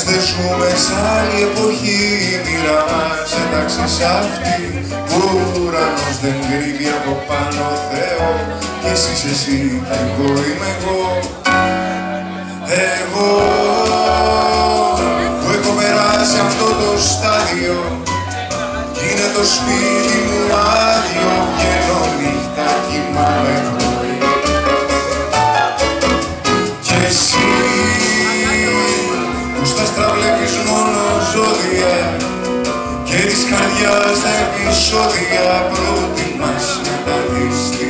Μες ζούμε σ' άλλη εποχή, η μοίρα μας έταξε σ' αυτή που ο ουρανός δεν κρύβει από πάνω Θεό κι εσύ είσαι εσύ, εγώ είμαι εγώ. Εγώ που έχω περάσει αυτό το στάδιο κι είναι το σπίτι μου άδειο, βγαίνω νύχτα, κοιμάμαι πρωί. Κι εσύ που στα στραβλεύεις μόνο ζώδια και της καρδιάς τα επεισόδια προτιμάς να τα δεις.